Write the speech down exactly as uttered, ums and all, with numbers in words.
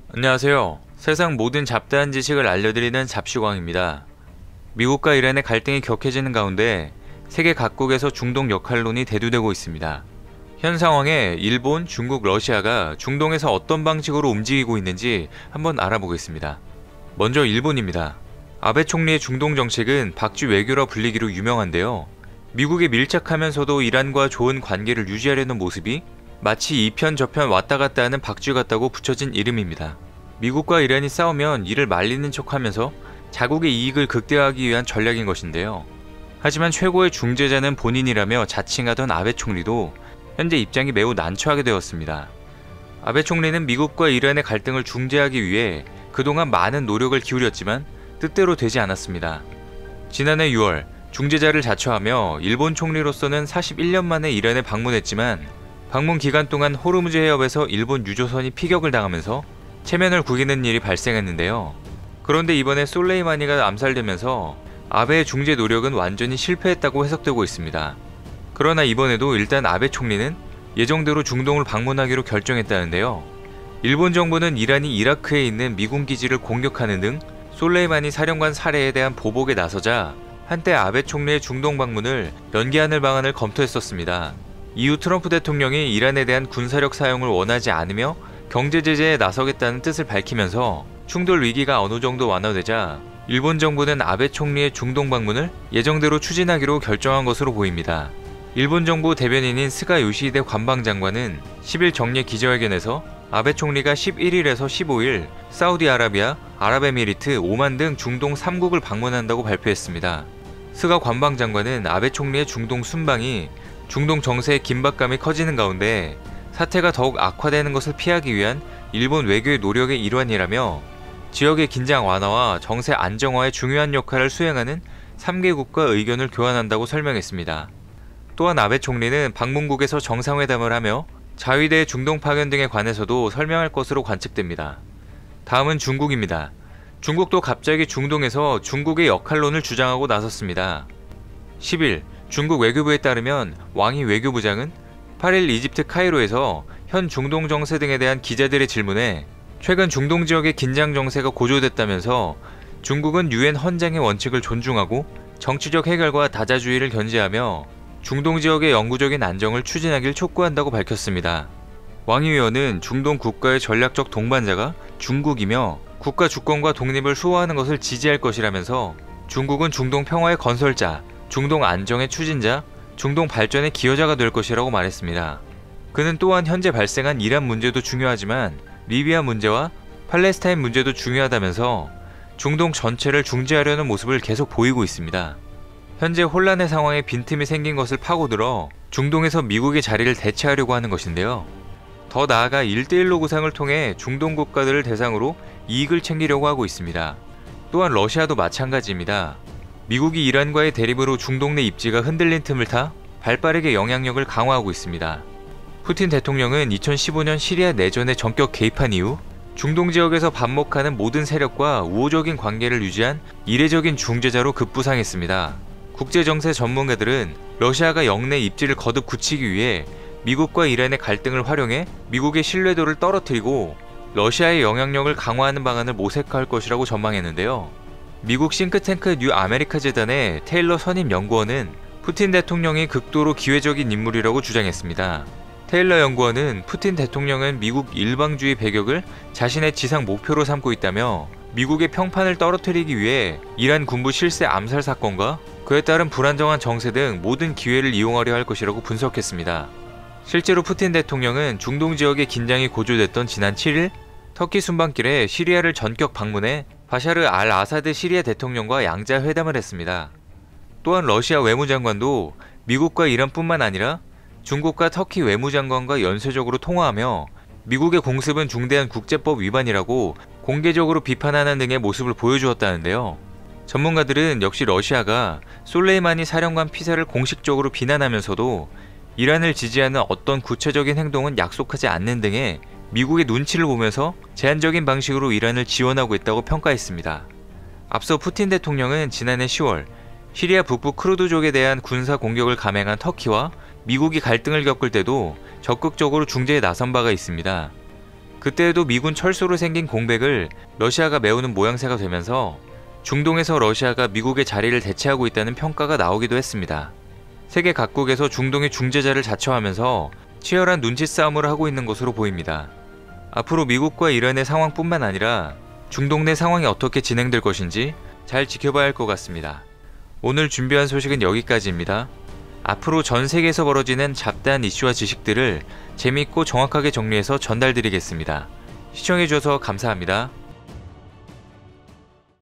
안녕하세요. 세상 모든 잡다한 지식을 알려드리는 잡시광입니다. 미국과 이란의 갈등이 격해지는 가운데 세계 각국에서 중동 역할론이 대두되고 있습니다. 현 상황에 일본, 중국, 러시아가 중동에서 어떤 방식으로 움직이고 있는지 한번 알아보겠습니다. 먼저 일본입니다. 아베 총리의 중동 정책은 박쥐 외교라 불리기로 유명한데요. 미국에 밀착하면서도 이란과 좋은 관계를 유지하려는 모습이 마치 이편 저편 왔다 갔다 하는 박쥐 같다고 붙여진 이름입니다. 미국과 이란이 싸우면 이를 말리는 척하면서 자국의 이익을 극대화하기 위한 전략인 것인데요. 하지만 최고의 중재자는 본인이라며 자칭하던 아베 총리도 현재 입장이 매우 난처하게 되었습니다. 아베 총리는 미국과 이란의 갈등을 중재하기 위해 그동안 많은 노력을 기울였지만 뜻대로 되지 않았습니다. 지난해 유월 중재자를 자처하며 일본 총리로서는 사십일 년 만에 이란에 방문했지만 방문 기간 동안 호르무즈 해협에서 일본 유조선이 피격을 당하면서 체면을 구기는 일이 발생했는데요. 그런데 이번에 솔레이마니가 암살되면서 아베의 중재 노력은 완전히 실패했다고 해석되고 있습니다. 그러나 이번에도 일단 아베 총리는 예정대로 중동을 방문하기로 결정했다는데요. 일본 정부는 이란이 이라크에 있는 미군 기지를 공격하는 등 솔레이마니 사령관 살해에 대한 보복에 나서자 한때 아베 총리의 중동 방문을 연기하는 방안을 검토했었습니다. 이후 트럼프 대통령이 이란에 대한 군사력 사용을 원하지 않으며 경제 제재에 나서겠다는 뜻을 밝히면서 충돌 위기가 어느 정도 완화되자 일본 정부는 아베 총리의 중동 방문을 예정대로 추진하기로 결정한 것으로 보입니다. 일본 정부 대변인인 스가 요시히데 관방장관은 십 일 정례 기자회견에서 아베 총리가 십일 일에서 십오 일 사우디아라비아, 아랍에미리트, 오만 등 중동 삼 국을 방문한다고 발표했습니다. 스가 관방장관은 아베 총리의 중동 순방이 중동 정세의 긴박감이 커지는 가운데 사태가 더욱 악화되는 것을 피하기 위한 일본 외교의 노력의 일환이라며 지역의 긴장 완화와 정세 안정화에 중요한 역할을 수행하는 삼 개국과 의견을 교환한다고 설명했습니다. 또한 아베 총리는 방문국에서 정상회담을 하며 자위대 중동 파견 등에 관해서도 설명할 것으로 관측됩니다. 다음은 중국입니다. 중국도 갑자기 중동에서 중국의 역할론을 주장하고 나섰습니다. 십 일 중국 외교부에 따르면 왕이 외교부장은 팔 일 이집트 카이로에서 현 중동 정세 등에 대한 기자들의 질문에 최근 중동 지역의 긴장 정세가 고조됐다면서 중국은 유엔 헌장의 원칙을 존중하고 정치적 해결과 다자주의를 견지하며 중동 지역의 영구적인 안정을 추진하길 촉구한다고 밝혔습니다. 왕 의원은 중동 국가의 전략적 동반자가 중국이며 국가 주권과 독립을 수호하는 것을 지지할 것이라면서 중국은 중동 평화의 건설자, 중동 안정의 추진자, 중동 발전의 기여자가 될 것이라고 말했습니다. 그는 또한 현재 발생한 이란 문제도 중요하지만 리비아 문제와 팔레스타인 문제도 중요하다면서 중동 전체를 중재하려는 모습을 계속 보이고 있습니다. 현재 혼란의 상황에 빈틈이 생긴 것을 파고들어 중동에서 미국의 자리를 대체하려고 하는 것인데요. 더 나아가 일 대 일로 구상을 통해 중동 국가들을 대상으로 이익을 챙기려고 하고 있습니다. 또한 러시아도 마찬가지입니다. 미국이 이란과의 대립으로 중동 내 입지가 흔들린 틈을 타 발빠르게 영향력을 강화하고 있습니다. 푸틴 대통령은 이천십오 년 시리아 내전에 전격 개입한 이후 중동 지역에서 반목하는 모든 세력과 우호적인 관계를 유지한 이례적인 중재자로 급부상했습니다. 국제정세 전문가들은 러시아가 영내 입지를 거듭 굳히기 위해 미국과 이란의 갈등을 활용해 미국의 신뢰도를 떨어뜨리고 러시아의 영향력을 강화하는 방안을 모색할 것이라고 전망했는데요. 미국 싱크탱크 뉴 아메리카 재단의 테일러 선임 연구원은 푸틴 대통령이 극도로 기회적인 인물이라고 주장했습니다. 테일러 연구원은 푸틴 대통령은 미국 일방주의 배격을 자신의 지상 목표로 삼고 있다며 미국의 평판을 떨어뜨리기 위해 이란 군부 실세 암살 사건과 그에 따른 불안정한 정세 등 모든 기회를 이용하려 할 것이라고 분석했습니다. 실제로 푸틴 대통령은 중동 지역의 긴장이 고조됐던 지난 칠 일 터키 순방길에 시리아를 전격 방문해 바샤르 알 아사드 시리아 대통령과 양자 회담을 했습니다. 또한 러시아 외무장관도 미국과 이란뿐만 아니라 중국과 터키 외무장관과 연쇄적으로 통화하며 미국의 공습은 중대한 국제법 위반이라고 공개적으로 비판하는 등의 모습을 보여주었다는데요. 전문가들은 역시 러시아가 솔레이마니 사령관 피살을 공식적으로 비난하면서도 이란을 지지하는 어떤 구체적인 행동은 약속하지 않는 등의 미국의 눈치를 보면서 제한적인 방식으로 이란을 지원하고 있다고 평가했습니다. 앞서 푸틴 대통령은 지난해 시월 시리아 북부 크루드족에 대한 군사 공격을 감행한 터키와 미국이 갈등을 겪을 때도 적극적으로 중재에 나선 바가 있습니다. 그때에도 미군 철수로 생긴 공백을 러시아가 메우는 모양새가 되면서 중동에서 러시아가 미국의 자리를 대체하고 있다는 평가가 나오기도 했습니다. 세계 각국에서 중동의 중재자를 자처하면서 치열한 눈치 싸움을 하고 있는 것으로 보입니다. 앞으로 미국과 이란의 상황뿐만 아니라 중동 내 상황이 어떻게 진행될 것인지 잘 지켜봐야 할 것 같습니다. 오늘 준비한 소식은 여기까지입니다. 앞으로 전 세계에서 벌어지는 잡다한 이슈와 지식들을 재미있고 정확하게 정리해서 전달드리겠습니다. 시청해주셔서 감사합니다.